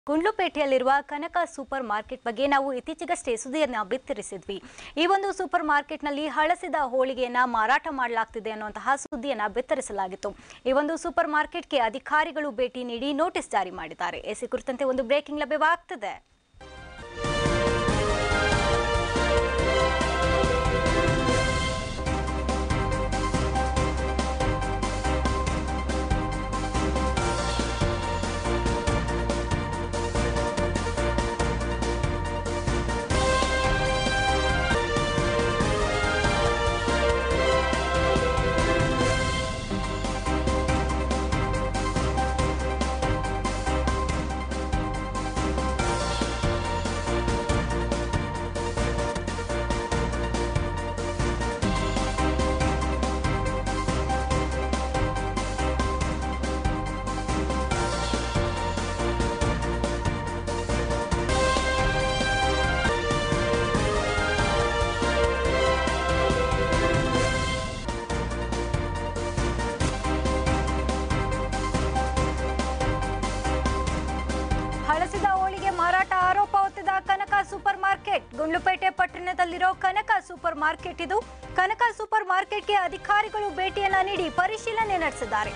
ಗುಂಡ್ಲುಪೇಟೆಯಲ್ಲಿರುವ ಕನಕ super market ಬಗ್ಗೆ ನಾವು ಇತ್ತೀಚೆಗಷ್ಟೇ ಸುದ್ದಿಯನ್ನು ಬಿತ್ತರಿಸಿದ್ವಿ. ಈ ಒಂದು ಸೂಪರ್ ಮಾರ್ಕೆಟ್ನಲ್ಲಿ ಹಳಸಿದ ಹೋಳಿಗೆಯನ್ನ ಮಾರಾಟ ಮಾಡಲಾಗ್ತಿದೆ ಅನ್ನುವಂತಹ ಸುದ್ದಿಯನ್ನು ಬಿತ್ತರಿಸಲಾಗಿತ್ತು. ಈ ಒಂದು ಸೂಪರ್ ಮಾರ್ಕೆಟ್ಗೆ ಅಧಿಕಾರಿಗಳು ಭೇಟಿ ನೀಡಿ ನೋಟಿಸ್ ಜಾರಿ ಮಾಡಿದ್ದಾರೆ. ಎಸಿ ಕುರಿತಂತೆ ಒಂದು ಬ್ರೇಕಿಂಗ್ ಲಭ್ಯವಾಗ್ತಿದೆ. ಹಳಸಿದ ಹೋಳಿಗೆ ಮಾರಾಟ ಆರೋಪ ಹೊತ್ತಿದ ಕನಕ ಸೂಪರ್ ಮಾರ್ಕೆಟ್. ಗುಂಡ್ಲುಪೇಟೆ ಪಟ್ಟಣದಲ್ಲಿರೋ ಕನಕ ಸೂಪರ್ ಮಾರ್ಕೆಟ್ ಇದು. ಕನಕ ಸೂಪರ್ ಮಾರ್ಕೆಟ್ಗೆ ಅಧಿಕಾರಿಗಳು ಭೇಟಿಯನ್ನ ನೀಡಿ ಪರಿಶೀಲನೆ ನಡೆಸಿದ್ದಾರೆ.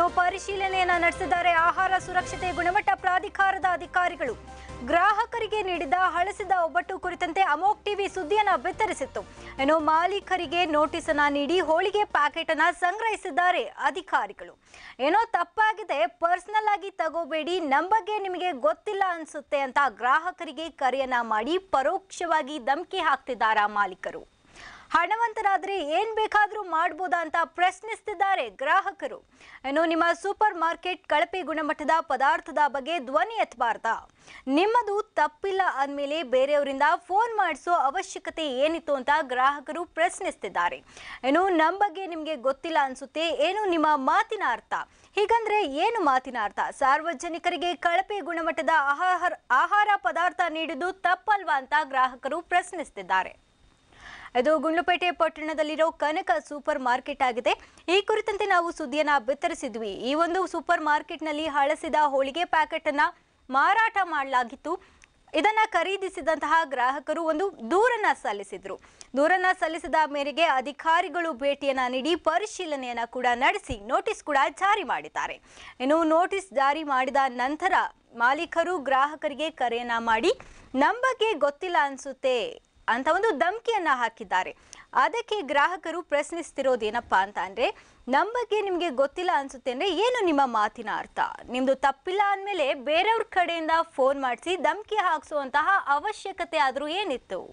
ಆಹಾರ ಸುರಕ್ಷತೆ ಗುಣಮಟ್ಟ ಪ್ರಾಧಿಕಾರದ ಅಧಿಕಾರಿಗಳು ಗ್ರಾಹಕರಿಗೆ ನೀಡಿದ ಹಳಸಿದ ಒಬ್ಬಟ್ಟು ಕುರಿತಂತೆ ಅಮೋಕ್ ಟಿವಿ ಸುದ್ದಿಯನ್ನ ಬಿತ್ತರಿಸಿತ್ತು. ಮಾಲೀಕರಿಗೆ ನೋಟಿಸ್ ಅನ್ನ ನೀಡಿ ಹೋಳಿಗೆ ಪ್ಯಾಕೆಟ್ ಅನ್ನ ಸಂಗ್ರಹಿಸಿದ್ದಾರೆ ಅಧಿಕಾರಿಗಳು. ತಪ್ಪಾಗಿದೆ, ಪರ್ಸನಲ್ ಆಗಿ ತಗೋಬೇಡಿ, ನಮ್ಮ ಬಗ್ಗೆ ನಿಮಗೆ ಗೊತ್ತಿಲ್ಲ ಅನ್ಸುತ್ತೆ ಅಂತ ಗ್ರಾಹಕರಿಗೆ ಕರೆಯನ್ನ ಮಾಡಿ ಪರೋಕ್ಷವಾಗಿ ಧಮಕಿ ಹಾಕ್ತಿದ್ದಾರೆ ಮಾಲೀಕರು. ಹಣವಂತರಾದ್ರೆ ಏನ್ ಬೇಕಾದ್ರೂ ಮಾಡಬಹುದಾ ಅಂತ ಪ್ರಶ್ನಿಸುತ್ತಿದ್ದಾರೆ ಗ್ರಾಹಕರು. ನಿಮ್ಮ ಸೂಪರ್ ಮಾರ್ಕೆಟ್ ಕಳಪೆ ಗುಣಮಟ್ಟದ ಪದಾರ್ಥದ ಬಗ್ಗೆ ಧ್ವನಿ ಎತ್ತಬಾರ್ದಾ? ನಿಮ್ಮದು ತಪ್ಪಿಲ್ಲ ಅಂದಮೇಲೆ ಬೇರೆಯವರಿಂದ ಫೋನ್ ಮಾಡಿಸೋ ಅವಶ್ಯಕತೆ ಏನಿತ್ತು ಅಂತ ಗ್ರಾಹಕರು ಪ್ರಶ್ನಿಸುತ್ತಿದ್ದಾರೆ. ನಮ್ಮ ಬಗ್ಗೆ ನಿಮಗೆ ಗೊತ್ತಿಲ್ಲ ಅನ್ಸುತ್ತೆ, ಏನು ನಿಮ್ಮ ಮಾತಿನ ಅರ್ಥ? ಹೀಗಂದ್ರೆ ಏನು ಮಾತಿನ ಅರ್ಥ? ಸಾರ್ವಜನಿಕರಿಗೆ ಕಳಪೆ ಗುಣಮಟ್ಟದ ಆಹಾರ ಪದಾರ್ಥ ನೀಡುವುದು ತಪ್ಪಲ್ವಾ ಅಂತ ಗ್ರಾಹಕರು ಪ್ರಶ್ನಿಸುತ್ತಿದ್ದಾರೆ. ಇದು ಗುಂಡ್ಲುಪೇಟೆ ಪಟ್ಟಣದಲ್ಲಿರೋ ಕನಕ ಸೂಪರ್ ಮಾರ್ಕೆಟ್ ಆಗಿದೆ. ಈ ಕುರಿತಂತೆ ನಾವು ಸುದ್ದಿಯನ್ನ ಬಿತ್ತರಿಸಿದ್ವಿ. ಈ ಒಂದು ಸೂಪರ್ ಮಾರ್ಕೆಟ್ನಲ್ಲಿ ಹಳಸಿದ ಹೋಳಿಗೆ ಪ್ಯಾಕೆಟ್ ಅನ್ನ ಮಾರಾಟ ಮಾಡಲಾಗಿತ್ತು. ಇದನ್ನ ಖರೀದಿಸಿದಂತಹ ಗ್ರಾಹಕರು ಒಂದು ದೂರನ್ನ ಸಲ್ಲಿಸಿದ ಮೇರೆಗೆ ಅಧಿಕಾರಿಗಳು ಭೇಟಿಯನ್ನ ನೀಡಿ ಪರಿಶೀಲನೆಯನ್ನ ಕೂಡ ನಡೆಸಿ ನೋಟಿಸ್ ಕೂಡ ಜಾರಿ ಮಾಡಿದ್ದಾರೆ. ನೋಟಿಸ್ ಜಾರಿ ಮಾಡಿದ ನಂತರ ಮಾಲೀಕರು ಗ್ರಾಹಕರಿಗೆ ಕರೆಯನ್ನ ಮಾಡಿ ನಮ್ಮ ಬಗ್ಗೆ ಗೊತ್ತಿಲ್ಲ ಅನ್ಸುತ್ತೆ ಅಂತ ಒಂದು ಧಮಕಿಯನ್ನ ಹಾಕಿದ್ದಾರೆ. ಅದಕ್ಕೆ ಗ್ರಾಹಕರು ಪ್ರಶ್ನಿಸ್ತಿರೋದೇನಪ್ಪಾ ಅಂತ ಅಂದ್ರೆ, ನಮ್ಮ ಬಗ್ಗೆ ನಿಮ್ಗೆ ಗೊತ್ತಿಲ್ಲ ಅನ್ಸುತ್ತೆ ಅಂದ್ರೆ ಏನು ನಿಮ್ಮ ಮಾತಿನ ಅರ್ಥ? ನಿಮ್ದು ತಪ್ಪಿಲ್ಲ ಅಂದ್ಮೇಲೆ ಬೇರೆಯವ್ರ ಕಡೆಯಿಂದ ಫೋನ್ ಮಾಡಿಸಿ ಧಮಕಿ ಹಾಕ್ಸುವಂತಹ ಅವಶ್ಯಕತೆ ಆದ್ರೂ ಏನಿತ್ತು?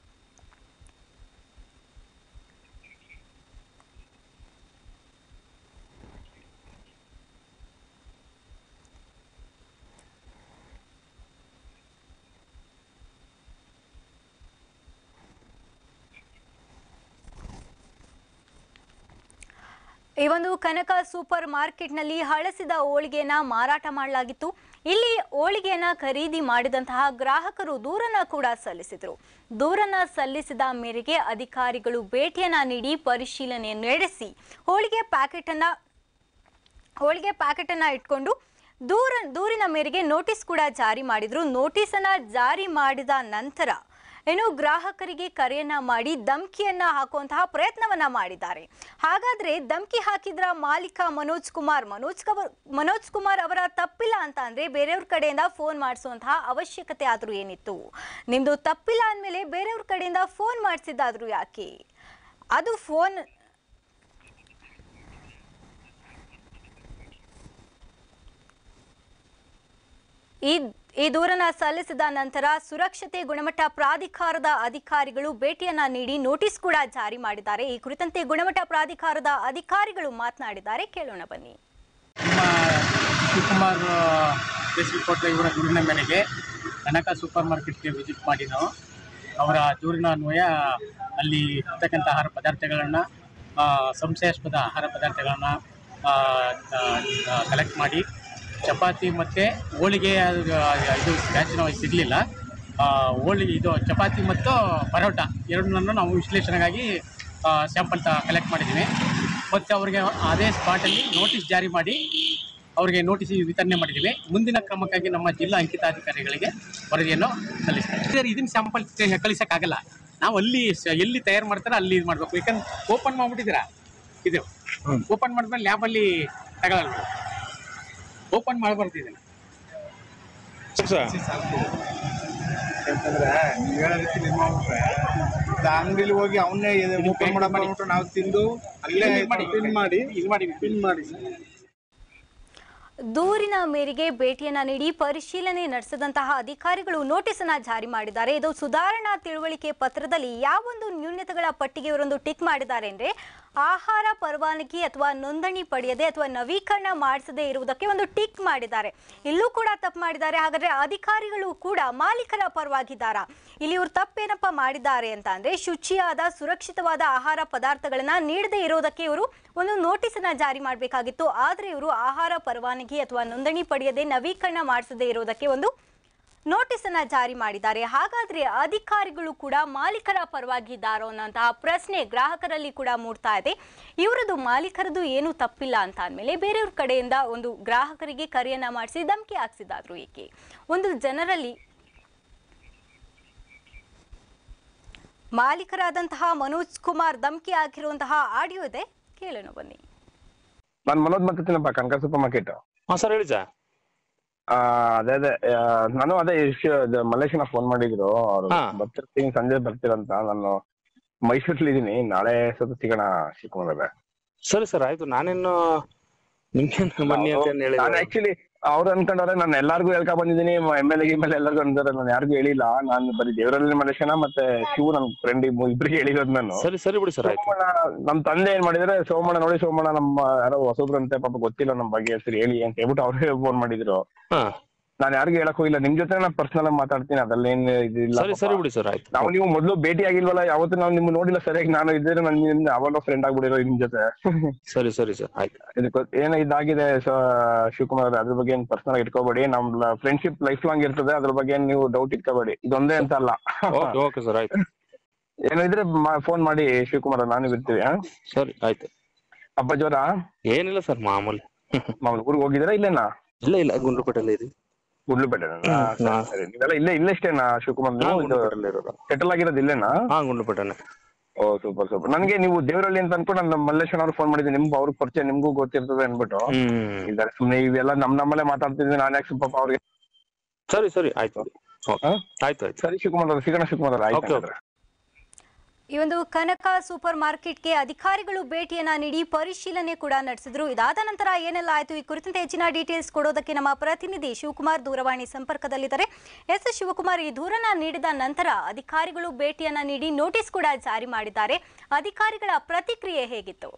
ಈ ಒಂದು ಕನಕ ಸೂಪರ್ ಮಾರ್ಕೆಟ್ನಲ್ಲಿ ಹಳಸಿದ ಹೋಳಿಗೆಯನ್ನ ಮಾರಾಟ ಮಾಡಲಾಗಿತ್ತು. ಇಲ್ಲಿ ಹೋಳಿಗೆಯನ್ನ ಖರೀದಿ ಮಾಡಿದಂತಹ ಗ್ರಾಹಕರು ದೂರನ್ನ ಕೂಡ ಸಲ್ಲಿಸಿದ್ರು. ದೂರನ್ನ ಸಲ್ಲಿಸಿದ ಮೇರೆಗೆ ಅಧಿಕಾರಿಗಳು ಭೇಟಿಯನ್ನ ನೀಡಿ ಪರಿಶೀಲನೆ ನಡೆಸಿ ಹೋಳಿಗೆ ಪ್ಯಾಕೆಟ್ ಅನ್ನ ಇಟ್ಕೊಂಡು ದೂರಿನ ಮೇರೆಗೆ ನೋಟಿಸ್ ಕೂಡ ಜಾರಿ ಮಾಡಿದ್ರು. ನೋಟಿಸ್ ಅನ್ನ ಜಾರಿ ಮಾಡಿದ ನಂತರ ಗ್ರಾಹಕರಿಗೆ ಕರೆಯನ್ನ ಮಾಡಿ ಧಮಕಿಯನ್ನ ಹಾಕುವಂತಹ ಪ್ರಯತ್ನವನ್ನ ಮಾಡಿದ್ದಾರೆ. ಹಾಗಾದ್ರೆ ಧಮಕಿ ಹಾಕಿದ್ರ ಮಾಲೀಕ ಮನೋಜ್ ಕುಮಾರ್ ಅವರ ತಪ್ಪಿಲ್ಲ ಅಂತ ಅಂದ್ರೆ ಬೇರೆಯವ್ರ ಕಡೆಯಿಂದ ಫೋನ್ ಮಾಡಿಸುವಂತಹ ಅವಶ್ಯಕತೆ ಆದ್ರೂ ಏನಿತ್ತು? ನಿಮ್ದು ತಪ್ಪಿಲ್ಲ ಅಂದ್ಮೇಲೆ ಬೇರೆಯವ್ರ ಕಡೆಯಿಂದ ಫೋನ್ ಮಾಡಿಸಿದ್ದಾದ್ರೂ ಯಾಕೆ? ಅದು ಫೋನ್ ಈ ದೂರನ್ನ ಸಲ್ಲಿಸಿದ ನಂತರ ಸುರಕ್ಷತೆ ಗುಣಮಟ್ಟ ಪ್ರಾಧಿಕಾರದ ಅಧಿಕಾರಿಗಳು ಭೇಟಿಯನ್ನ ನೀಡಿ ನೋಟಿಸ್ ಕೂಡ ಜಾರಿ ಮಾಡಿದ್ದಾರೆ. ಈ ಕುರಿತಂತೆ ಗುಣಮಟ್ಟ ಪ್ರಾಧಿಕಾರದ ಅಧಿಕಾರಿಗಳು ಮಾತನಾಡಿದ್ದಾರೆ, ಕೇಳೋಣ ಬನ್ನಿ. ಶಿವಕುಮಾರ್ ಇವರ ದೂರಿನ ಮೇರೆಗೆ ಕನಕ ಸೂಪರ್ ಮಾರ್ಕೆಟ್ಗೆ ವಿಸಿಟ್ ಮಾಡಿ ನಾವು ಅವರ ದೂರಿನ ಅನ್ವಯ ಅಲ್ಲಿ ಇರ್ತಕ್ಕಂಥ ಆಹಾರ ಪದಾರ್ಥಗಳನ್ನು ಸಂಶಯಾಸ್ಪದ ಆಹಾರ ಪದಾರ್ಥಗಳನ್ನು ಕಲೆಕ್ಟ್ ಮಾಡಿ ಚಪಾತಿ ಮತ್ತು ಹೋಳಿಗೆ ಇದು ಬ್ಯಾಚಿನ ಸಿಗಲಿಲ್ಲ. ಹೋಳಿಗೆ ಇದು ಚಪಾತಿ ಮತ್ತು ಪರೋಟ ಎರಡನ್ನೂ ನಾವು ವಿಶ್ಲೇಷಣೆಗಾಗಿ ಸ್ಯಾಂಪಲ್ ಕಲೆಕ್ಟ್ ಮಾಡಿದ್ದೀವಿ. ಮತ್ತು ಅವರಿಗೆ ಅದೇ ಸ್ಪಾಟಲ್ಲಿ ನೋಟಿಸ್ ಜಾರಿ ಮಾಡಿ ಅವರಿಗೆ ನೋಟಿಸ್ ವಿತರಣೆ ಮಾಡಿದ್ದೀವಿ. ಮುಂದಿನ ಕ್ರಮಕ್ಕಾಗಿ ನಮ್ಮ ಜಿಲ್ಲಾ ಅಂಕಿತಾಧಿಕಾರಿಗಳಿಗೆ ವರದಿಯನ್ನು ಸಲ್ಲಿಸ್ತೀವಿ. ಇದನ್ನ ಸ್ಯಾಂಪಲ್ ಕಳಿಸೋಕ್ಕಾಗಲ್ಲ. ನಾವು ಅಲ್ಲಿ ಎಲ್ಲಿ ತಯಾರು ಮಾಡ್ತಾರೆ ಅಲ್ಲಿ ಇದು ಮಾಡಬೇಕು. ಯಾಕಂದ್ರೆ ಓಪನ್ ಮಾಡ್ಬಿಟ್ಟಿದ್ದೀರಾ, ಇದು ಓಪನ್ ಮಾಡಿದ್ಮೇಲೆ ಲ್ಯಾಬಲ್ಲಿ ತಗೊಳ್ಳಲ್ಲ. ಓಪನ್ ಮಾಡಬಾರ್ದು ಇದನ್ನು. ಯಾಕಂದ್ರೆ ನೀವು ಹೇಳೋ ರೀತಿ ನಿಮ್ಮ ಅಂಗಡಿಲಿ ಹೋಗಿ ಅವನ್ನೇ ಓಪನ್ ಮಾಡಬಿಟ್ಟು ನಾವು ತಿಂದು ಅಲ್ಲೇ ಪಿನ್ ಮಾಡಿ ದೂರಿನ ಮೇರೆಗೆ ಭೇಟಿಯನ್ನ ನೀಡಿ ಪರಿಶೀಲನೆ ನಡೆಸಿದಂತಹ ಅಧಿಕಾರಿಗಳು ನೋಟಿಸ್ ಅನ್ನ ಜಾರಿ ಮಾಡಿದ್ದಾರೆ. ಇದು ಸುಧಾರಣಾ ತಿಳುವಳಿಕೆ ಪತ್ರದಲ್ಲಿ ಯಾವೊಂದು ನ್ಯೂನತೆಗಳ ಪಟ್ಟಿಗೆ ಇವರೊಂದು ಟಿಕ್ ಮಾಡಿದ್ದಾರೆ ಅಂದ್ರೆ ಆಹಾರ ಪರವಾನಗಿ ಅಥವಾ ನೋಂದಣಿ ಪಡೆಯದೆ ಅಥವಾ ನವೀಕರಣ ಮಾಡಿಸದೇ ಇರುವುದಕ್ಕೆ ಒಂದು ಟಿಕ್ ಮಾಡಿದ್ದಾರೆ. ಇಲ್ಲೂ ಕೂಡ ತಪ್ಪು ಮಾಡಿದ್ದಾರೆ. ಹಾಗಾದ್ರೆ ಅಧಿಕಾರಿಗಳು ಕೂಡ ಮಾಲೀಕರ ಪರವಾಗಿದ್ದಾರಾ? ಇಲ್ಲಿ ಇವರು ತಪ್ಪೇನಪ್ಪ ಮಾಡಿದ್ದಾರೆ ಅಂತ ಅಂದ್ರೆ ಶುಚಿಯಾದ ಸುರಕ್ಷಿತವಾದ ಆಹಾರ ಪದಾರ್ಥಗಳನ್ನ ನೀಡದೇ ಇರೋದಕ್ಕೆ ಇವರು ಒಂದು ನೋಟಿಸ್ ಅನ್ನ ಜಾರಿ ಮಾಡಬೇಕಾಗಿತ್ತು. ಆದ್ರೆ ಇವರು ಆಹಾರ ಪರವಾನಗಿ ಅಥವಾ ನೋಂದಣಿ ಪಡೆಯದೆ ನವೀಕರಣ ಮಾಡಿಸದೇ ಇರೋದಕ್ಕೆ ಒಂದು ನೋಟಿಸ್ ಅನ್ನ ಜಾರಿ ಮಾಡಿದ್ದಾರೆ. ಹಾಗಾದ್ರೆ ಅಧಿಕಾರಿಗಳು ಕೂಡ ಮಾಲೀಕರ ಪರವಾಗಿದ್ದಾರೋ ಅನ್ನೋಂತಹ ಪ್ರಶ್ನೆ ಗ್ರಾಹಕರಲ್ಲಿ ಕೂಡ ಮೂಡ್ತಾ ಇದೆ. ಇವರದು ಮಾಲೀಕರದು ಏನು ತಪ್ಪಿಲ್ಲ ಅಂತ ಅಂದಮೇಲೆ ಬೇರೆಯವ್ರ ಕಡೆಯಿಂದ ಒಂದು ಗ್ರಾಹಕರಿಗೆ ಕರೆಯನ್ನ ಮಾಡಿಸಿ ಧಮಕಿ ಹಾಕ್ಸಿದಾದ್ರು ಏಕೆ? ಒಂದು ಜನರಲ್ಲಿ ಮಾಲೀಕರಾದಂತಹ ಮನೋಜ್ ಕುಮಾರ್ ಧಮಕಿ ಹಾಕಿರುವಂತಹ ಆಡಿಯೋ ಇದೆ, ಕೇಳೋಣ ಬನ್ನಿ. ನಾನು ಮನೋಜ್ ಮಾತಾಡ್ತೀನಪ್ಪ, ಕನಕ ಸೂಪರ್ ಮಾರ್ಕೆಟ್. ಸರ್ ಹೇಳಿ ಸರ್. ಅದೇ ನಾನು ಮಲೇಶಿನ ಫೋನ್ ಮಾಡಿದ್ರು, ಅವ್ರು ಬರ್ತಿರ್ತೀನಿ ಸಂಜೆ ಬರ್ತೀರಂತ. ನಾನು ಮೈಸೂರಲ್ಲಿ ಇದೀನಿ, ನಾಳೆ ಸ್ವಲ್ಪ ಸಿಗೋಣ ಶಿವಕುಮಾರ್. ಸರಿ ಸರ್ ಆಯ್ತು. ನಾನೇನು ನಿಮ್ಗೆ ಬನ್ನಿ ಅಂತ ಹೇಳಿ ನಾನು ಆಕ್ಚುಲಿ ಅವ್ರು ಅನ್ಕೊಂಡವ್ರೆ ನಾನು ಎಲ್ಲಾರ್ಗು ಹೇಳ್ಕೊಂಡ್ ಬಂದಿದ್ದೀನಿ, MLA ಎಲ್ಲರಿಗೂ ಅಂತಾರೆ. ನಾನು ಯಾರಿಗೂ ಹೇಳಿಲ್ಲ. ನಾನು ಬರೀ ದೇವರಲ್ಲಿ ಮಲೇಶನ ಮತ್ತೆ ಶಿವು ನನ್ನ ಫ್ರೆಂಡ್ ಇಬ್ರಿಗೆ ಹೇಳಿರೋದು ನಾನು. ಸರಿ ಸರಿ ಬಿಡಿ ಸರ್. ನಮ್ ತಂದೆ ಏನ್ ಮಾಡಿದ್ರೆ ಸೋಮಣ್ಣ ನೋಡಿ, ಸೋಮಣ್ಣ ನಮ್ಮ ಯಾರೋ ಹೊಸಬ್ರಂತೆ ಪಾಪ ಗೊತ್ತಿಲ್ಲ ನಮ್ ಬಗ್ಗೆ ಹೆಸರು ಹೇಳಿ ಅಂತ ಹೇಳ್ಬಿಟ್ಟು ಅವ್ರಿಗೆ ಫೋನ್ ಮಾಡಿದ್ರು. ನಾನು ಯಾರಿಗೂ ಹೇಳಕ್ ಹೋಗಿಲ್ಲ. ನಿಮ್ ಜೊತೆ ನಾನು ಪರ್ಸನಲ್ ಆಗಿ ಮಾತಾಡ್ತೀನಿ, ಅದಲ್ಲೇನ್ ಇದಿಲ್ಲ. ಸರಿ ಬಿಡಿ ಸರ್ ಆಯ್ತು. ನಾವು ನೀವು ಮೊದ್ಲು ಭೇಟಿ ಆಗಿಲ್ವಲ್ಲ ಯಾವತ್ತು, ನಾವು ನಿಮ್ಗೆ ನೋಡಿಲ್ಲ ಸರಿಯಾಗಿ. ನಾನು ಇದ್ರೆ ನನ್ನ ಅವಾಗ ಫ್ರೆಂಡ್ ಆಗ್ಬಿಡಿರೋ ನಿಮ್ ಜೊತೆ. ಸರಿ ಸರಿ ಸರ್ ಆಯ್ತು. ಏನೋ ಇದಾಗಿದೆ ಶಿವಕುಮಾರ್, ಅದ್ರ ಬಗ್ಗೆ ಏನ್ ಪರ್ಸನಲ್ ಆಗಿ ಇಟ್ಕೋಬೇಡಿ. ನಮ್ ಫ್ರೆಂಡ್ಶಿಪ್ ಲೈಫ್ ಲಾಂಗ್ ಇರ್ತದೆ, ಅದ್ರ ಬಗ್ಗೆ ಏನ್ ನೀವು ಡೌಟ್ ಇಟ್ಕೋಬೇಡಿ. ಇದೊಂದೇ ಅಂತ ಅಲ್ಲ. ಓಕೆ ಸರ್ ಆಯ್ತು. ಏನೋ ಇದ್ರೆ ಫೋನ್ ಮಾಡಿ ಶಿವಕುಮಾರ್, ನಾನು ಇರ್ತೀವಿ. ಸರಿ ಆಯ್ತು. ಹಬ್ಬ ಜೋರ? ಏನಿಲ್ಲ ಸರ್, ಮಾಮೂಲಿ. ಊರಿಗೆ ಹೋಗಿದ್ದೀರಾ? ಇಲ್ಲೇನಾ? ಇಲ್ಲ ಗುಂಡ್ಲುಪೇಟೆಲ್ಲ ಇದೆ. ಗುಂಡ್ಲುಪೇಟೆ? ನೀವೆಲ್ಲ ಇಲ್ಲೇಷ್ಟೇನಾ ಶಿವಕುಮಾರ್? ಸೆಟಲ್ ಆಗಿರೋದು ಇಲ್ಲೇನಾ? ಗುಂಡ್ಲುಪೇಟೆನೆ. ಓ ಸೂಪರ್ ಸೂಪರ್. ನನಗೆ ನೀವು ದೇವರಳ್ಳಿ ಅಂತ ಅನ್ಕೊಂಡು ನಾನು ಮಲ್ಲೇಶ್ವರ ಅವ್ರು ಫೋನ್ ಮಾಡಿದ್ದೀನಿ. ನಿಮ್ಗೆ ಅವ್ರಿಗೆ ಪರಿಚಯ, ನಿಮ್ಗೂ ಗೊತ್ತಿರ್ತದೆ ಅನ್ಬಿಟ್ಟು ಇದ್ದಾರೆ. ಸುಮ್ನೆ ಇವೆಲ್ಲ ನಮ್ಮಲ್ಲೇ ಮಾತಾಡ್ತಿದ್ವಿ. ನಾನು ಯಾಕೆ ಪಾಪ ಅವ್ರಿಗೆ. ಸರಿ ಸರಿ ಆಯ್ತು ಆಯ್ತು. ಸರಿ ಶಿವಕುಮಾರ್ ಅವ್ರು, ಸಿಗೋಣ ಶಿವಕುಮಾರ್ ಅವ್ರು. ಆಯ್ತು. ಈ ಒಂದು ಕನಕ ಸೂಪರ್ ಮಾರ್ಕೆಟ್ಗೆ ಅಧಿಕಾರಿಗಳು ಭೇಟಿಯನ್ನ ನೀಡಿ ಪರಿಶೀಲನೆ ಕೂಡ ನಡೆಸಿದ್ರು. ಇದಾದ ನಂತರ ಏನೆಲ್ಲ ಆಯ್ತು ಈ ಕುರಿತಂತೆ ಹೆಚ್ಚಿನ ಡೀಟೇಲ್ಸ್ ಕೊಡೋದಕ್ಕೆ ನಮ್ಮ ಪ್ರತಿನಿಧಿ ಶಿವಕುಮಾರ್ ದೂರವಾಣಿ ಸಂಪರ್ಕದಲ್ಲಿದ್ದಾರೆ. ಎಸ್ ಶಿವಕುಮಾರ್, ಈ ದೂರನ್ನ ನೀಡಿದ ನಂತರ ಅಧಿಕಾರಿಗಳು ಭೇಟಿಯನ್ನ ನೀಡಿ ನೋಟಿಸ್ ಕೂಡ ಜಾರಿ ಮಾಡಿದ್ದಾರೆ. ಅಧಿಕಾರಿಗಳ ಪ್ರತಿಕ್ರಿಯೆ ಹೇಗಿತ್ತು?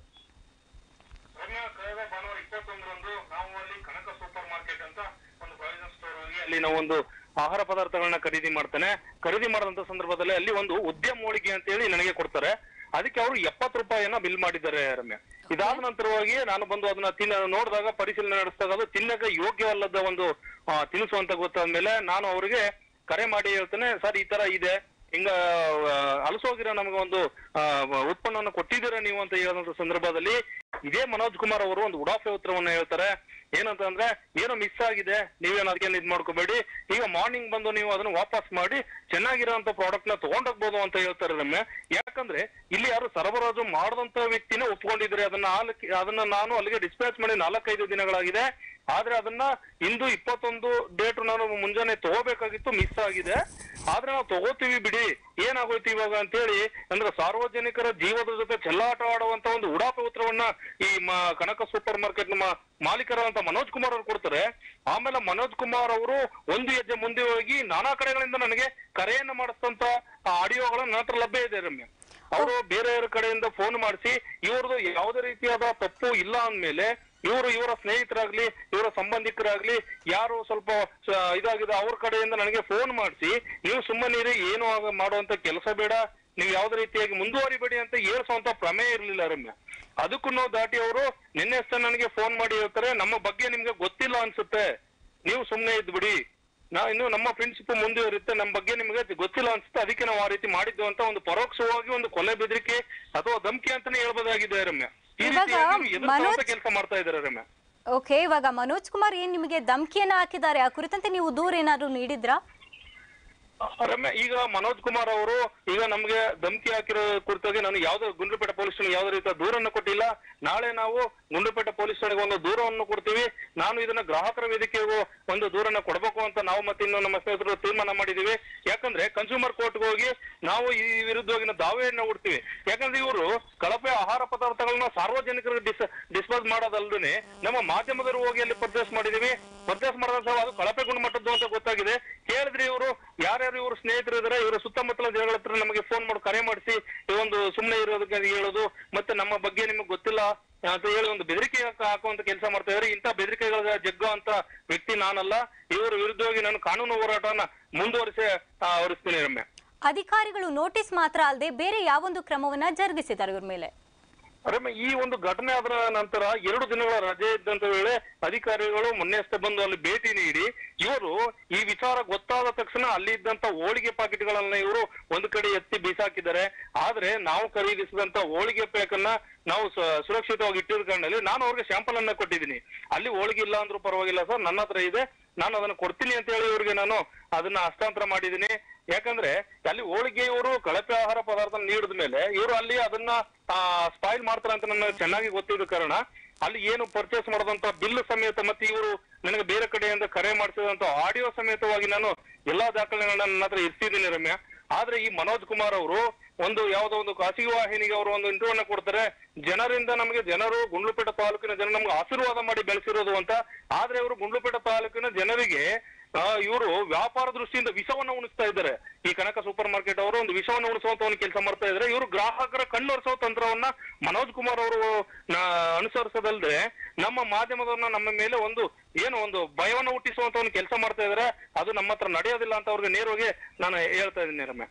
ಅಲ್ಲಿ ನಾವೊಂದು ಆಹಾರ ಪದಾರ್ಥಗಳನ್ನ ಖರೀದಿ ಮಾಡ್ತೇನೆ. ಖರೀದಿ ಮಾಡಿದಂತ ಸಂದರ್ಭದಲ್ಲಿ ಅಲ್ಲಿ ಒಂದು ಉದ್ಯಮ ಹೋಳಿಗೆ ಅಂತ ಹೇಳಿ ನನಗೆ ಕೊಡ್ತಾರೆ. ಅದಕ್ಕೆ ಅವರು 70 ರೂಪಾಯಿಯನ್ನ ಬಿಲ್ ಮಾಡಿದ್ದಾರೆ ರಮ್ಯಾ. ಇದಾದ ನಂತರವಾಗಿ ನಾನು ಬಂದು ಅದನ್ನ ನೋಡಿದಾಗ, ಪರಿಶೀಲನೆ ನಡೆಸಿದಾಗ ಅದು ತಿನ್ನಕ್ಕೆ ಯೋಗ್ಯವಲ್ಲದ ಒಂದು ತಿನಿಸು ಅಂತ ಗೊತ್ತಾದ್ಮೇಲೆ ನಾನು ಅವರಿಗೆ ಕರೆ ಮಾಡಿ ಹೇಳ್ತೇನೆ, ಸರ್ ಈ ತರ ಇದೆ, ಹಿಂಗ ಹಲಸೋಗಿರೋ ನಮ್ಗೆ ಒಂದು ಉತ್ಪನ್ನವನ್ನು ಕೊಟ್ಟಿದ್ದೀರಾ ನೀವು ಅಂತ ಹೇಳೋಂತ ಸಂದರ್ಭದಲ್ಲಿ ಇದೇ ಮನೋಜ್ ಕುಮಾರ್ ಅವರು ಒಂದು ಉಡಾಫೆ ಉತ್ತರವನ್ನ ಹೇಳ್ತಾರೆ. ಏನಂತ ಅಂದ್ರೆ, ಏನೋ ಮಿಸ್ ಆಗಿದೆ, ನೀವೇನು ಅದಕ್ಕೆ ಇದ್ ಮಾಡ್ಕೋಬೇಡಿ, ಈಗ ಮಾರ್ನಿಂಗ್ ಬಂದು ನೀವು ಅದನ್ನ ವಾಪಸ್ ಮಾಡಿ ಚೆನ್ನಾಗಿರೋಂತ ಪ್ರಾಡಕ್ಟ್ ನ ತಗೊಂಡೋಗ್ಬೋದು ಅಂತ ಹೇಳ್ತಾರೆ ರಮ್ಯ. ಯಾಕಂದ್ರೆ ಇಲ್ಲಿ ಯಾರು ಸರಬರಾಜು ಮಾಡದಂತ ವ್ಯಕ್ತಿನೇ ಒಪ್ಕೊಂಡಿದ್ರೆ ಅದನ್ನ ನಾನು ಅಲ್ಲಿಗೆ ಡಿಸ್ಪ್ಯಾಚ್ ಮಾಡಿ 4-5 ದಿನಗಳಾಗಿದೆ. ಆದ್ರೆ ಅದನ್ನ ಇಂದು 21 ಡೇಟ್ ನಾನು ಮುಂಜಾನೆ ತಗೋಬೇಕಾಗಿತ್ತು, ಮಿಸ್ ಆಗಿದೆ. ಆದ್ರೆ ನಾವು ತಗೋತೀವಿ ಬಿಡಿ, ಏನಾಗೋಯ್ತು ಇವಾಗ ಅಂತ ಹೇಳಿ ಅಂದ್ರೆ ಸಾರ್ವಜನಿಕರ ಜೀವದ ಜೊತೆ ಚೆಲ್ಲಾಟ ಆಡುವಂತ ಒಂದು ಉಡಾಫೆ ಉತ್ತರವನ್ನ ಈ ಕನಕ ಸೂಪರ್ ಮಾರ್ಕೆಟ್ ನಮ್ಮ ಮಾಲೀಕರಾದಂತ ಮನೋಜ್ ಕುಮಾರ್ ಅವರು ಕೊಡ್ತಾರೆ. ಆಮೇಲೆ ಮನೋಜ್ ಕುಮಾರ್ ಅವರು ಒಂದು ಹೆಜ್ಜೆ ಮುಂದೆ ಹೋಗಿ ನಾನಾ ಕಡೆಗಳಿಂದ ನನಗೆ ಕರೆಯನ್ನ ಮಾಡಿಸ್ತಂತ ಆಡಿಯೋಗಳ ನನ್ನ ಹತ್ರ ಲಭ್ಯ ಇದೆ ರಮ್ಯ. ಅವರು ಬೇರೆಯವರ ಕಡೆಯಿಂದ ಫೋನ್ ಮಾಡಿಸಿ ಇವ್ರದ್ದು ಯಾವುದೇ ರೀತಿಯಾದ ತಪ್ಪು ಇಲ್ಲ ಅಂದ್ಮೇಲೆ ಇವರ ಸ್ನೇಹಿತರಾಗ್ಲಿ, ಇವರ ಸಂಬಂಧಿಕರಾಗ್ಲಿ ಯಾರು ಸ್ವಲ್ಪ ಇದಾಗಿದೆ ಅವ್ರ ಕಡೆಯಿಂದ ನನಗೆ ಫೋನ್ ಮಾಡಿಸಿ, ನೀವು ಸುಮ್ಮನಿರಿ, ಏನು ಮಾಡುವಂತ ಕೆಲಸ ಬೇಡ, ನೀವು ಯಾವ್ದೇ ರೀತಿಯಾಗಿ ಮುಂದುವರಿಬೇಡಿ ಅಂತ ಹೇಳ್ಸುವಂತ ಪ್ರಮೇಯ ಇರ್ಲಿಲ್ಲ ರಮ್ಯ. ಅದಕ್ಕೂ ದಾಟಿ ಅವರು ನಿನ್ನೆ ಅಷ್ಟೇ ನನಗೆ ಫೋನ್ ಮಾಡಿ ಹೇಳ್ತಾರೆ, ನಮ್ಮ ಬಗ್ಗೆ ನಿಮ್ಗೆ ಗೊತ್ತಿಲ್ಲ ಅನ್ಸುತ್ತೆ, ನೀವು ಸುಮ್ನೆ ಇದ್ ಬಿಡಿ, ಇನ್ನು ನಮ್ಮ ಫ್ರೆಂಡ್ಶಿಪ್ ಮುಂದುವರಿಯುತ್ತೆ, ನಮ್ಮ ಬಗ್ಗೆ ನಿಮ್ಗೆ ಗೊತ್ತಿಲ್ಲ ಅನ್ಸುತ್ತೆ, ಅದಕ್ಕೆ ನಾವು ಆ ರೀತಿ ಮಾಡಿದ್ದು ಅಂತ ಒಂದು ಪರೋಕ್ಷವಾಗಿ ಒಂದು ಕೊಲೆ ಬೆದರಿಕೆ ಅಥವಾ ಧಮಕಿ ಅಂತಾನೆ ಹೇಳ್ಬೋದಾಗಿದೆ ರಮ್ಯ. ಈ ರೀತಿ ಕೆಲಸ ಮಾಡ್ತಾ ಇದ್ದಾರೆ ರಮ್ಯ. ಓಕೆ, ಇವಾಗ ಮನೋಜ್ ಕುಮಾರ್ ಏನ್ ನಿಮಗೆ ಧಮಕಿಯನ್ನ ಹಾಕಿದ್ದಾರೆ, ಆ ಕುರಿತಂತೆ ನೀವು ದೂರ ಏನಾದ್ರು ನೀಡಿದ್ರಾ? ರಮ್ಯ, ಈಗ ಮನೋಜ್ ಕುಮಾರ್ ಅವರು ಈಗ ನಮ್ಗೆ ಧಮಕಿ ಹಾಕಿರೋ ಕುರಿತಾಗಿ ನಾನು ಯಾವ್ದು ಗುಂಡ್ಲುಪೇಟೆ ಪೊಲೀಸ್ ಠಾಣೆಗೆ ಯಾವುದೇ ರೀತಿಯ ದೂರನ್ನು ಕೊಟ್ಟಿಲ್ಲ. ನಾಳೆ ನಾವು ಗುಂಡ್ಲುಪೇಟೆ ಪೊಲೀಸ್ ಠಾಣೆಗೆ ಒಂದು ದೂರವನ್ನು ಕೊಡ್ತೀವಿ. ನಾನು ಇದನ್ನ ಗ್ರಾಹಕರ ವೇದಿಕೆಗೂ ಒಂದು ದೂರನ್ನ ಕೊಡಬೇಕು ಅಂತ ನಾವು ಮತ್ತೆ ಇನ್ನು ನಮ್ಮ ಸ್ನೇಹಿತರು ತೀರ್ಮಾನ ಮಾಡಿದೀವಿ. ಯಾಕಂದ್ರೆ ಕನ್ಸ್ಯೂಮರ್ ಕೋರ್ಟ್ಗೆ ಹೋಗಿ ನಾವು ಈ ವಿರುದ್ಧವಾಗಿನ ದಾವೆಯನ್ನ ಹೂಡ್ತೀವಿ. ಯಾಕಂದ್ರೆ ಇವರು ಕಳಪೆ ಆಹಾರ ಪದಾರ್ಥಗಳನ್ನ ಸಾರ್ವಜನಿಕರಿಗೆ ಡಿಸ್ಪೋಸ್ ಮಾಡೋದಲ್ದೇ ನಮ್ಮ ಮಾಧ್ಯಮದವರು ಹೋಗಿ ಅಲ್ಲಿ ಪರ್ಚೇಸ್ ಮಾಡಿದೀವಿ. ಪರ್ಚೇಸ್ ಮಾಡಿದ ಅದು ಕಳಪೆ ಗುಣಮಟ್ಟದ್ದು ಅಂತ ಗೊತ್ತಾಗಿದೆ. ಕೇಳಿದ್ರೆ ಇವರು ಯಾರ್ಯಾರು ಇವರು ಸ್ನೇಹಿತರು ಇದಾರೆ, ಇವರ ಸುತ್ತಮುತ್ತಲ ಜನಗಳ ಹತ್ರ ನಮಗೆ ಫೋನ್ ಮಾಡಿ ಕರೆ ಮಾಡಿಸಿ ಈ ಒಂದು ಸುಮ್ಮನೆ ಇರೋದಕ್ಕೆ ಹೇಳೋದು, ಮತ್ತೆ ನಮ್ಮ ಬಗ್ಗೆ ನಿಮಗೆ ಗೊತ್ತಿಲ್ಲ ಅಂತ ಹೇಳಿ ಒಂದು ಬೆದರಿಕೆ ಹಾಕುವಂತ ಕೆಲಸ ಮಾಡ್ತಾ ಇದ್ದಾರೆ. ಇಂಥ ಬೆದರಿಕೆಗಳ ಜಗ್ಗೋ ಅಂತ ವ್ಯಕ್ತಿ ನಾನಲ್ಲ. ಇವರ ವಿರುದ್ಧವಾಗಿ ನಾನು ಕಾನೂನು ಹೋರಾಟವನ್ನ ಮುಂದುವರಿಸ್ತೀನಿ. ರಮ್ಯ, ಅಧಿಕಾರಿಗಳು ನೋಟಿಸ್ ಮಾತ್ರ ಅಲ್ಲದೆ ಬೇರೆ ಯಾವೊಂದು ಕ್ರಮವನ್ನ ಜರುಗಿಸಿದ್ದಾರೆ ಇವ್ರ ಮೇಲೆ? ರಮ್ಯ, ಈ ಒಂದು ಘಟನೆ ಆದ ನಂತರ 2 ದಿನಗಳ ರಜೆ ಇದ್ದಂತ ವೇಳೆ ಅಧಿಕಾರಿಗಳು ಮೊನ್ನೆಷ್ಟೇ ಬಂದು ಅಲ್ಲಿ ಭೇಟಿ ನೀಡಿ ಇವರು ಈ ವಿಚಾರ ಗೊತ್ತಾದ ತಕ್ಷಣ ಅಲ್ಲಿ ಇದ್ದಂತ ಹೋಳಿಗೆ ಪ್ಯಾಕೆಟ್ಗಳನ್ನ ಇವರು ಒಂದು ಕಡೆ ಎತ್ತಿ ಬೀಸಾಕಿದ್ದಾರೆ. ಆದ್ರೆ ನಾವು ಖರೀದಿಸಿದಂತ ಹೋಳಿಗೆ ಪ್ಯಾಕನ್ನ ನಾವು ಸುರಕ್ಷಿತವಾಗಿ ಇಟ್ಟಿದ್ಕೊಂಡಲ್ಲಿ ನಾನು ಅವ್ರಿಗೆ ಸ್ಯಾಂಪಲ್ ಅನ್ನ ಕೊಟ್ಟಿದ್ದೀನಿ. ಅಲ್ಲಿ ಹೋಳಿಗೆ ಇಲ್ಲ ಅಂದ್ರೂ ಪರವಾಗಿಲ್ಲ ಸರ್, ನನ್ನ ಹತ್ರ ಇದೆ, ನಾನು ಅದನ್ನ ಕೊಡ್ತೀನಿ ಅಂತ ಹೇಳಿ ಇವ್ರಿಗೆ ನಾನು ಅದನ್ನ ಹಸ್ತಾಂತರ ಮಾಡಿದ್ದೀನಿ. ಯಾಕಂದ್ರೆ ಅಲ್ಲಿ ಹೋಳಿಗೆ ಇವರು ಕಳಪೆ ಆಹಾರ ಪದಾರ್ಥ ನೀಡಿದ ಮೇಲೆ ಇವರು ಅಲ್ಲಿ ಅದನ್ನ ಸ್ಪಾಯಿಲ್ ಮಾಡ್ತಾರೆ ಅಂತ ನನಗೆ ಚೆನ್ನಾಗಿ ಗೊತ್ತಿದ್ದ ಕಾರಣ ಅಲ್ಲಿ ಏನು ಪರ್ಚೇಸ್ ಮಾಡದಂತ ಬಿಲ್ ಸಮೇತ ಮತ್ತೆ ಇವರು ನನಗೆ ಬೇರೆ ಕಡೆಯಿಂದ ಕರೆ ಮಾಡಿಸಿದಂತ ಆಡಿಯೋ ಸಮೇತವಾಗಿ ನಾನು ಎಲ್ಲಾ ದಾಖಲೆಗಳನ್ನ ನನ್ನ ಹತ್ರ ಇರ್ತಿದ್ದೀನಿ. ರಮ್ಯ, ಆದ್ರೆ ಈ ಮನೋಜ್ ಕುಮಾರ್ ಅವರು ಒಂದು ಯಾವುದೋ ಒಂದು ಖಾಸಗಿ ವಾಹಿನಿಗೆ ಅವರು ಒಂದು ಇಂಟರ್ವ್ಯೂ ಅನ್ನ ಕೊಡ್ತಾರೆ. ಜನರಿಂದ ನಮಗೆ ಜನರು ಗುಂಡ್ಲುಪೇಟೆ ತಾಲೂಕಿನ ಜನ ನಮ್ಗೆ ಆಶೀರ್ವಾದ ಮಾಡಿ ಬೆಳೆಸಿರೋದು ಅಂತ. ಆದ್ರೆ ಇವರು ಗುಂಡ್ಲುಪೇಟೆ ತಾಲೂಕಿನ ಜನರಿಗೆ ಇವರು ವ್ಯಾಪಾರ ದೃಷ್ಟಿಯಿಂದ ವಿಷವನ್ನ ಉಣಿಸ್ತಾ ಇದ್ದಾರೆ. ಈ ಕನಕ ಸೂಪರ್ ಮಾರ್ಕೆಟ್ ಅವರು ಒಂದು ವಿಷವನ್ನ ಉಣಿಸುವಂತ ಒಂದು ಕೆಲಸ ಮಾಡ್ತಾ ಇದ್ದಾರೆ. ಇವರು ಗ್ರಾಹಕರ ಕಣ್ಣೊರೆಸುವ ತಂತ್ರವನ್ನ ಮನೋಜ್ ಕುಮಾರ್ ಅವರು ಅನುಸರಿಸದಲ್ದೆ ನಮ್ಮ ಮಾಧ್ಯಮದವನ್ನ ನಮ್ಮ ಮೇಲೆ ಒಂದು ಭಯವನ್ನ ಹುಟ್ಟಿಸುವಂತ ಒಂದು ಕೆಲಸ ಮಾಡ್ತಾ ಇದ್ದಾರೆ. ಅದು ನಮ್ಮ ಹತ್ರ ನಡೆಯೋದಿಲ್ಲ ಅಂತ ಅವ್ರಿಗೆ ನೇರವಾಗಿ ನಾನು ಹೇಳ್ತಾ ಇದ್ದೀನಿ. ರಮ್ಯ,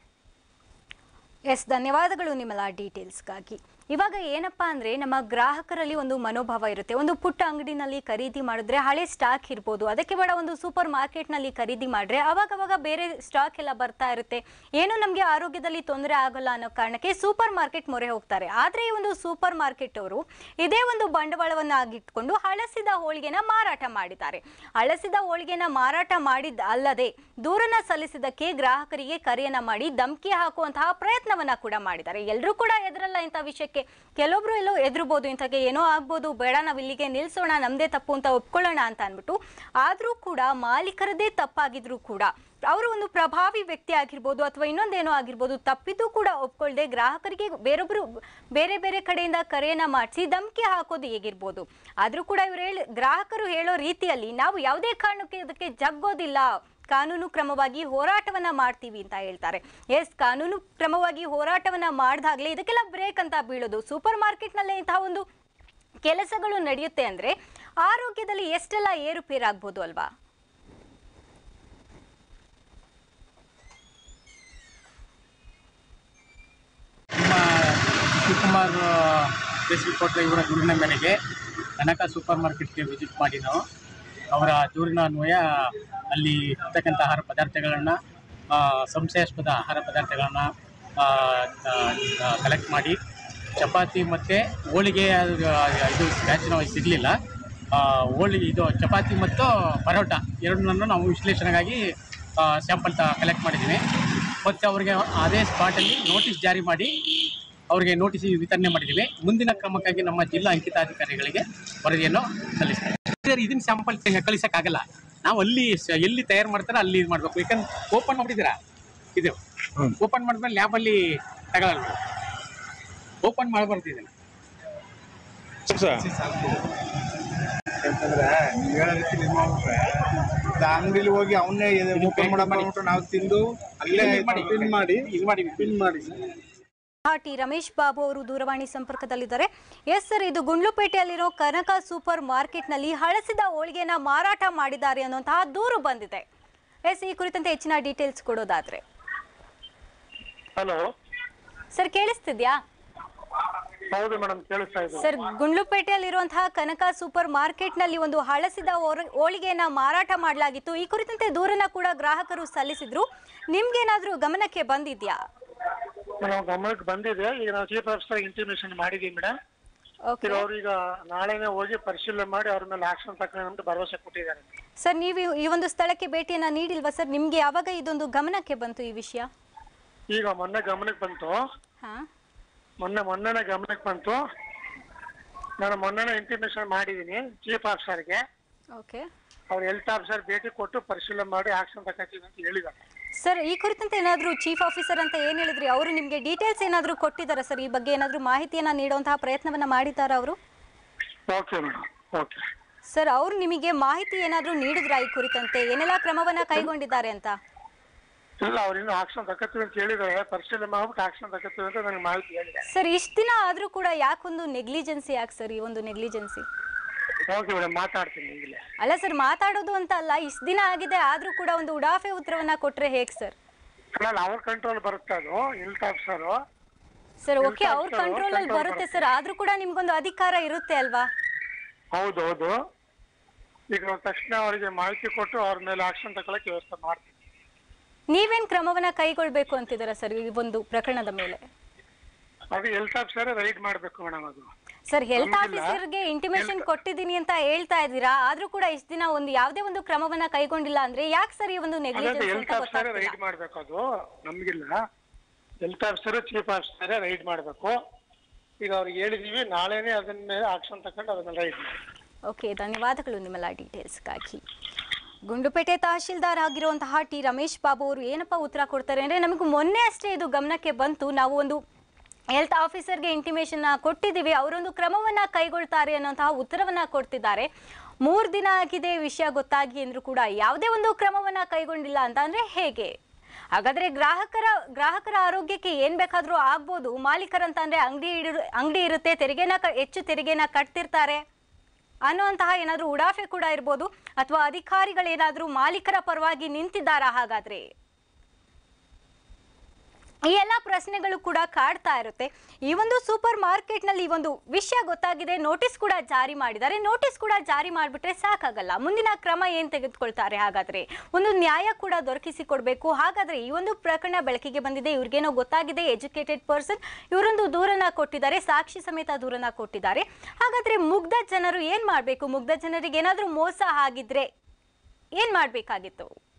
ಎಸ್, ಧನ್ಯವಾದಗಳು ನಿಮ್ಮೆಲ್ಲ ಡೀಟೇಲ್ಸ್ಗಾಗಿ. ಇವಾಗ ಏನಪ್ಪಾ ಅಂದ್ರೆ ನಮ್ಮ ಗ್ರಾಹಕರಲ್ಲಿ ಒಂದು ಮನೋಭಾವ ಇರುತ್ತೆ. ಒಂದು ಪುಟ್ಟ ಅಂಗಡಿನಲ್ಲಿ ಖರೀದಿ ಮಾಡಿದ್ರೆ ಹಳೆ ಸ್ಟಾಕ್ ಇರ್ಬೋದು, ಅದಕ್ಕೆ ಬೇಡ ಒಂದು ಸೂಪರ್ ಮಾರ್ಕೆಟ್ನಲ್ಲಿ ಖರೀದಿ ಮಾಡಿದ್ರೆ ಅವಾಗವಾಗ ಬೇರೆ ಸ್ಟಾಕ್ ಎಲ್ಲ ಬರ್ತಾ ಇರುತ್ತೆ, ಏನು ನಮಗೆ ಆರೋಗ್ಯದಲ್ಲಿ ತೊಂದರೆ ಆಗಲ್ಲ ಅನ್ನೋ ಕಾರಣಕ್ಕೆ ಸೂಪರ್ ಮಾರ್ಕೆಟ್ ಮೊರೆ ಹೋಗ್ತಾರೆ. ಆದರೆ ಈ ಒಂದು ಸೂಪರ್ ಮಾರ್ಕೆಟ್ ಅವರು ಇದೇ ಒಂದು ಬಂಡವಾಳವನ್ನು ಆಗಿಟ್ಕೊಂಡು ಹಳಸಿದ ಹೋಳಿಗೆನ ಮಾರಾಟ ಮಾಡಿದ್ದಾರೆ. ಹಳಸಿದ ಹೋಳಿಗೆನ ಮಾರಾಟ ಮಾಡಿದ ಅಲ್ಲದೆ ದೂರನ್ನ ಸಲ್ಲಿಸಿದ್ದಕ್ಕೆ ಗ್ರಾಹಕರಿಗೆ ಕರೆಯನ್ನ ಮಾಡಿ ಧಮಕಿ ಹಾಕುವಂತಹ ಪ್ರಯತ್ನವನ್ನ ಕೂಡ ಮಾಡಿದ್ದಾರೆ. ಎಲ್ಲರೂ ಕೂಡ ಎದುರಲ್ಲ ಇಂಥ ವಿಷಯಕ್ಕೆ. ಕೆಲವೊಬ್ರು ಎಲ್ಲೋ ಎದುರ್ಬೋದು, ಇಂಥಕ್ಕೆ ಏನೋ ಆಗ್ಬೋದು, ಬೇಡ ನಾವು ಇಲ್ಲಿಗೆ ನಿಲ್ಸೋಣ, ನಮ್ದೇ ತಪ್ಪು ಅಂತ ಒಪ್ಕೊಳ್ಳೋಣ ಅಂತ ಅಂದ್ಬಿಟ್ಟು. ಆದ್ರೂ ಕೂಡ ಮಾಲೀಕರದೇ ತಪ್ಪಾಗಿದ್ರು ಕೂಡ ಅವರು ಒಂದು ಪ್ರಭಾವಿ ವ್ಯಕ್ತಿ ಆಗಿರ್ಬೋದು ಅಥವಾ ಇನ್ನೊಂದೇನೋ ಆಗಿರ್ಬೋದು, ತಪ್ಪಿದ್ದು ಕೂಡ ಒಪ್ಕೊಳ್ಳದೆ ಗ್ರಾಹಕರಿಗೆ ಬೇರೆ ಬೇರೆ ಕಡೆಯಿಂದ ಕರೆಯನ್ನ ಮಾಡಿಸಿ ಧಮಕಿ ಹಾಕೋದು ಹೇಗಿರ್ಬೋದು. ಆದ್ರೂ ಕೂಡ ಗ್ರಾಹಕರು ಹೇಳೋ ರೀತಿಯಲ್ಲಿ ನಾವು ಯಾವುದೇ ಕಾರಣಕ್ಕೆ ಇದಕ್ಕೆ ಜಗ್ಗೋದಿಲ್ಲ, ಕಾನೂನು ಕ್ರಮವಾಗಿ ಹೋರಾಟವನ್ನ ಮಾಡ್ತೀವಿ ಅಂತ ಹೇಳ್ತಾರೆ. ಎಸ್, ಕಾನೂನು ಕ್ರಮವಾಗಿ ಹೋರಾಟವನ್ನ ಮಾಡಿದಾಗಲೇ ಇದಕ್ಕೆಲ್ಲ ಬ್ರೇಕ್ ಅಂತ ಬೀಳೋದು. ಸೂಪರ್ ಮಾರ್ಕೆಟ್ನಲ್ಲೇ ಇಂತಹ ಒಂದು ಕೆಲಸಗಳು ನಡೆಯುತ್ತೆ ಅಂದ್ರೆ ಆರೋಗ್ಯದಲ್ಲಿ ಎಷ್ಟೆಲ್ಲ ಏರುಪೇರಾಗ್ಬೋದು ಅಲ್ವಾ? ಶಿವಕುಮಾರ್ ಫೇಸ್ಬುಕ್ ಕೊಟ್ಟ ಇವರ ದೂರಿನ ಮೇರೆಗೆ ಕನಕ ಸೂಪರ್ ಮಾರ್ಕೆಟ್ಗೆ ವಿಸಿಟ್ ಮಾಡಿ ನಾವು ಅವರ ದೂರಿನ ಅನ್ವಯ ಅಲ್ಲಿ ಇರ್ತಕ್ಕಂಥ ಆಹಾರ ಪದಾರ್ಥಗಳನ್ನು ಸಂಶಯಾಸ್ಪದ ಆಹಾರ ಪದಾರ್ಥಗಳನ್ನು ಕಲೆಕ್ಟ್ ಮಾಡಿ ಚಪಾತಿ ಮತ್ತು ಹೋಳಿಗೆ ಇದು ಬ್ಯಾಚಿನ ಸಿಗಲಿಲ್ಲ. ಹೋಳಿಗೆ ಇದು ಚಪಾತಿ ಮತ್ತು ಪರೋಟ ಎರಡನ್ನೂ ನಾವು ವಿಶ್ಲೇಷಣೆಗಾಗಿ ಸ್ಯಾಂಪಲ್ ಕಲೆಕ್ಟ್ ಮಾಡಿದ್ದೀವಿ. ಮತ್ತು ಅವ್ರಿಗೆ ಅದೇ ಸ್ಪಾಟಲ್ಲಿ ನೋಟಿಸ್ ಜಾರಿ ಮಾಡಿ ಅವರಿಗೆ ನೋಟಿಸ್ ವಿತರಣೆ ಮಾಡಿದ್ದೀವಿ. ಮುಂದಿನ ಕ್ರಮಕ್ಕಾಗಿ ನಮ್ಮ ಜಿಲ್ಲಾ ಅಂಕಿತಾಧಿಕಾರಿಗಳಿಗೆ ವರದಿಯನ್ನು ಸಲ್ಲಿಸ್ತಾರೆ. ಇದನ್ನ ಸ್ಯಾಂಪಲ್ ಕಳಿಸೋಕ್ಕಾಗಲ್ಲ, ನಾವು ಅಲ್ಲಿ ಎಲ್ಲಿ ತಯಾರು ಮಾಡ್ತಾರೆ ಅಲ್ಲಿ ಇದು ಮಾಡಬೇಕು. ಯಾಕಂದ್ರೆ ಓಪನ್ ಮಾಡಿದ್ದೀರಾ, ಇದು ಓಪನ್ ಮಾಡಿದ್ಮೇಲೆ ಲ್ಯಾಬಲ್ಲಿ ತಗೊಳ್ಳಲ್ಲ, ಓಪನ್ ಮಾಡಬಾರ್ದು ಇದನ್ನು. ಯಾಕಂದ್ರೆ ನೀವು ಹೇಳೋ ರೀತಿ ನಿಮ್ಮ ಅಂಗಡಿಲಿ ಹೋಗಿ ಅವನ್ನೇ ಓಪನ್ ಮಾಡಬಿಟ್ಟು ನಾವು ತಿಂದು ಅಲ್ಲೇ ಪಿನ್ ಮಾಡಿ ಟಿ ರಮೇಶ್ ಬಾಬು ಅವರು ದೂರವಾಣಿ ಸಂಪರ್ಕದಲ್ಲಿದ್ದಾರೆ. ಎಸ್ ಸರ್, ಇದು ಗುಂಡ್ಲುಪೇಟೆಯಲ್ಲಿರೋ ಕನಕ ಸೂಪರ್ ಮಾರ್ಕೆಟ್ನಲ್ಲಿ ಹಳಸಿದ ಹೋಳಿಗೆನ ಮಾರಾಟ ಮಾಡಿದ್ದಾರೆ ಅನ್ನುವಂತಹ ದೂರು ಬಂದಿದೆ. ಎಸ್, ಈ ಕುರಿತಂತೆ ಹೆಚ್ಚಿನ ಡೀಟೇಲ್ಸ್ ಕೊಡೋದಾದ್ರೆ. ಹಲೋ ಸರ್, ಕೇಳಿಸ್ತಿದ್ಯಾ? ಹೌದು ಮೇಡಮ್, ಕೇಳಿಸ್ತಾ ಇದೆ. ಸರ್, ಗುಂಡ್ಲುಪೇಟೆಯಲ್ಲಿರುವಂತಹ ಕನಕ ಸೂಪರ್ ಮಾರ್ಕೆಟ್ನಲ್ಲಿ ಒಂದು ಹಳಸಿದ ಹೋಳಿಗೆಯನ್ನ ಮಾರಾಟ ಮಾಡಲಾಗಿತ್ತು. ಈ ಕುರಿತಂತೆ ದೂರನ್ನ ಕೂಡ ಗ್ರಾಹಕರು ಸಲ್ಲಿಸಿದ್ರು. ನಿಮ್ಗೇನಾದ್ರೂ ಗಮನಕ್ಕೆ ಬಂದಿದ್ಯಾ? ನಾವು ಗಮನಕ್ಕೆ ಬಂದಿದೆ. ಈಗ ನಾವು ಚೀಫ್ ಆಫೀಸರ್ ಇಂಟಿಮೇಷನ್ ಮಾಡಿದೀವಿ ಮೇಡಮ್. ಓಕೆ ಅವ್ರೀಗ ನಾಳೆನೆ ಹೋಗಿ ಪರಿಶೀಲನೆ ಮಾಡಿ ಅವ್ರ ಮೇಲೆ ಆಕ್ಷನ್ ತಗೊಂಡು ಭರವಸೆ ಕೊಟ್ಟಿದ್ದಾರೆ. ಸರ್, ನೀವು ಈ ಒಂದು ಸ್ಥಳಕ್ಕೆ ಭೇಟಿಯನ್ನ ನೀಡಿಲ್ವಾ ಸರ್? ನಿಮ್ಗೆ ಯಾವಾಗ ಇದೊಂದು ಗಮನಕ್ಕೆ ಬಂತು ಈ ವಿಷಯ? ಈಗ ಮೊನ್ನೆ ಗಮನಕ್ಕೆ ಬಂತು. ಹಾ, ಮೊನ್ನೆನೇ ಗಮನಕ್ಕೆ ಬಂತು. ನಾನು ಮೊನ್ನೆನೇ ಇಂಟಿಮೇಷನ್ ಮಾಡಿದೀನಿ ಚೀಫ್ ಆಫೀಸರ್ಗೆ. ಓಕೆ. ಅವ್ರು ಹೆಲ್ತ್ ಆಫೀಸರ್ ಭೇಟಿ ಕೊಟ್ಟು ಪರಿಶೀಲನೆ ಮಾಡಿ ಆಕ್ಷನ್ ತಗೋತೀವಿ ಅಂತ ಹೇಳಿದ್ದಾರೆ. ಸರ್, ಈ ಕುರಿತಂತೆ ಏನಾದರೂ ಚೀಫ್ ಆಫೀಸರ್ ಅಂತ ಏನು ಹೇಳಿದ್ರಿ, ಅವರು ನಿಮಗೆ ಡೀಟೇಲ್ಸ್ ಏನಾದರೂ ಕೊಟ್ಟಿದ್ದಾರಾ ಸರ್? ಈ ಬಗ್ಗೆ ಏನಾದರೂ ಮಾಹಿತಿಯನ್ನ ನೀಡುವಂತಹ ಪ್ರಯತ್ನವನ್ನ ಮಾಡಿದ್ದಾರಾ ಅವರು? Okay madam, okay. ಸರ್, ಅವರು ನಿಮಗೆ ಮಾಹಿತಿ ಏನಾದರೂ ನೀಡಿದ್ರಾ ಈ ಕುರಿತಂತೆ, ಏನೆಲ್ಲ ಕ್ರಮವನ್ನ ಕೈಗೊಂಡಿದ್ದಾರೆ ಅಂತ? ಇಲ್ಲ, ಅವ್ರು ಇನ್ನೂ ಆಕ್ಷನ್ ತಗೋತೀವಿ ಅಂತ ಹೇಳಿದ್ದಾರೆ. ಪರಿಶೀಲನೆ ಮಾಡ್ಬಿಟ್ಟು ಆಕ್ಷನ್ ತಗೋತೀವಿ ಅಂತ ನನಗೆ ಮಾಹಿತಿ ಹೇಳಿದ್ದಾರೆ. ಸರ್, ಇಷ್ಟು ದಿನ ಆದರೂ ಕೂಡ ಯಾಕೊಂದು ನೆಗ್ಲಿಜೆನ್ಸಿ? ಯಾಕೆ ಸರ್ ಈ ಒಂದು ನೆಗ್ಲಿಜೆನ್ಸಿ? ಓಕೆ ಮೇಡಮ್, ಮಾತಾಡ್ತೀನಿ ಈಗಲೇ. ಅಲ್ಲ ಸರ್, ಮಾತಾಡೋದು ಅಂತ ಅಲ್ಲ, ಇಷ್ಟು ದಿನ ಆಗಿದೆ ಆದರೂ ಕೂಡ ಒಂದು ಉಡಾಫೆ ಉತ್ತರವನ್ನ ಕೊಟ್ರೆ ಹೇಗೆ ಸರ್? ಅಲ್ಲ, ಅವ್ರ ಕಂಟ್ರೋಲ್ ಬರುತ್ತೆ ಅದು ಹೆಲ್ತ್ ಆಫೀಸರು. ಸರ್, ಓಕೆ, ಅವ್ರ ಕಂಟ್ರೋಲ್ ಅಲ್ಲಿ ಬರುತ್ತೆ ಸರ್, ಆದ್ರೂ ಕೂಡ ನಿಮ್ಗೊಂದು ಅಧಿಕಾರ ಇರುತ್ತೆ ಅಲ್ವಾ? ಹೌದೌದು. ಈಗ ತಕ್ಷಣ ಅವರಿಗೆ ಮಾಹಿತಿ ಕೊಟ್ಟು ಅವ್ರ ಮೇಲೆ ಆಕ್ಷನ್ ತಗೊಳಕ್ಕೆ ವ್ಯವಸ್ಥೆ ಮಾಡ್ತೀನಿ. ನೀವೇನ್ ಕ್ರಮವನ್ನ ಕೈಗೊಳ್ಬೇಕು ಅಂತಿದ್ದೀರಾ ಸರ್ ಈ ಒಂದು ಪ್ರಕರಣದ ಮೇಲೆ? ಅದು ಹೆಲ್ತ್ ಆಫೀಸರ್ ರೈಡ್ ಮಾಡ್ಬೇಕು ಮೇಡಮ್. ಅದು ಸರ್, ಹೆಲ್ತ್ ಆಫೀಸರ್ಗೆ ಇಂಟಿಮೇಷನ್ ಕೊಟ್ಟಿದ್ದೀನಿ ಅಂತ ಹೇಳ್ತಾ ಇದ್ದೀರಾ, ಆದ್ರೂ ಕೂಡ ಇಷ್ಟು ದಿನ ಒಂದು ಯಾವುದೇ ಒಂದು ಕ್ರಮವನ್ನ ಕೈಗೊಂಡಿಲ್ಲ ಅಂದ್ರೆ ಯಾಕೆ ಸರ್ ಈ ಒಂದು ನೆಗ್ಲಿಜೆನ್ಸ್ ಹೆಲ್ತ್ ಅಂತ ಆಫೀಸರ್ ಗೊತ್ತಾಗ್ತಿಲ್ಲ? ರೈಡ್ ಮಾಡ್ಬೇಕು. ಅದು ನಮ್ಗಿಲ್ಲ, health officer chief officer raid ಮಾಡ್ಬೇಕು. ಈಗ ಅವ್ರಿಗೆ ಹೇಳಿದೀವಿ, ನಾಳೆನೆ ಅದನ್ನ ಮೇಲೆ ಆಕ್ಷನ್ ತಗೊಂಡು ಅದನ್ನ ರೈಡ್ ಮಾಡಿ. ಓಕೆ, ಧನ್ಯವಾದಗಳು ನಿಮ್ಮೆಲ್ಲ ಡೀಟೇಲ್ಸ್ಗಾಗಿ. ಗುಂಡ್ಲುಪೇಟೆ ತಹಶೀಲ್ದಾರ್ ಆಗಿರುವಂತಹ ಟಿ ರಮೇಶ್ ಬಾಬು ಅವರು ಏನಪ್ಪ ಉತ್ತರ ಕೊಡ್ತಾರೆ ಅಂದರೆ, ನಮಗೂ ಮೊನ್ನೆ ಅಷ್ಟೇ ಇದು ಗಮನಕ್ಕೆ ಬಂತು, ನಾವು ಒಂದು ಹೆಲ್ತ್ ಆಫೀಸರ್ಗೆ ಇಂಟಿಮೇಷನ್ ಕೊಟ್ಟಿದ್ದೀವಿ, ಅವರೊಂದು ಕ್ರಮವನ್ನು ಕೈಗೊಳ್ತಾರೆ ಅನ್ನೋಂತಹ ಉತ್ತರವನ್ನು ಕೊಡ್ತಿದ್ದಾರೆ. 3 ದಿನ ಆಗಿದೆ ವಿಷಯ ಗೊತ್ತಾಗಿ ಅಂದರೂ ಕೂಡ ಯಾವುದೇ ಒಂದು ಕ್ರಮವನ್ನು ಕೈಗೊಂಡಿಲ್ಲ ಅಂತ ಅಂದರೆ ಹೇಗೆ? ಹಾಗಾದರೆ ಗ್ರಾಹಕರ ಆರೋಗ್ಯಕ್ಕೆ ಏನು ಬೇಕಾದರೂ ಆಗ್ಬೋದು, ಮಾಲೀಕರಂತ ಅಂದರೆ ಅಂಗಡಿ ಇರುತ್ತೆ, ಹೆಚ್ಚು ತೆರಿಗೆನ ಕಟ್ತಿರ್ತಾರೆ ಅನ್ನುವಂತಹ ಏನಾದರೂ ಉಡಾಫೆ ಕೂಡ ಇರ್ಬೋದು, ಅಥವಾ ಅಧಿಕಾರಿಗಳೇನಾದರೂ ಮಾಲೀಕರ ಪರವಾಗಿ ನಿಂತಿದ್ದಾರಾ? ಹಾಗಾದ್ರೆ ಈ ಎಲ್ಲ ಪ್ರಶ್ನೆಗಳು ಕೂಡ ಕಾಡ್ತಾ ಇರುತ್ತೆ. ಈ ಒಂದು ಸೂಪರ್ ಮಾರ್ಕೆಟ್ನಲ್ಲಿ ಈ ಒಂದು ವಿಷಯ ಗೊತ್ತಾಗಿದೆ, ನೋಟಿಸ್ ಕೂಡ ಜಾರಿ ಮಾಡಿದ್ದಾರೆ. ನೋಟಿಸ್ ಕೂಡ ಜಾರಿ ಮಾಡಿಬಿಟ್ರೆ ಸಾಕಾಗಲ್ಲ, ಮುಂದಿನ ಕ್ರಮ ಏನು ತೆಗೆದುಕೊಳ್ತಾರೆ? ಹಾಗಾದ್ರೆ ಒಂದು ನ್ಯಾಯ ಕೂಡ ದೊರಕಿಸಿಕೊಡ್ಬೇಕು. ಹಾಗಾದ್ರೆ ಈ ಒಂದು ಪ್ರಕರಣ ಬೆಳಕಿಗೆ ಬಂದಿದೆ, ಇವ್ರಿಗೇನೋ ಗೊತ್ತಾಗಿದೆ, ಎಜುಕೇಟೆಡ್ ಪರ್ಸನ್, ಇವರೊಂದು ದೂರನ್ನ ಕೊಟ್ಟಿದ್ದಾರೆ, ಸಾಕ್ಷಿ ಸಮೇತ ದೂರನ್ನ ಕೊಟ್ಟಿದ್ದಾರೆ. ಹಾಗಾದ್ರೆ ಮುಗ್ಧ ಜನರು ಏನ್ ಮಾಡಬೇಕು? ಮುಗ್ಧ ಜನರಿಗೆ ಏನಾದರೂ ಮೋಸ ಆಗಿದ್ರೆ ಏನ್ ಮಾಡಬೇಕಾಗಿತ್ತು?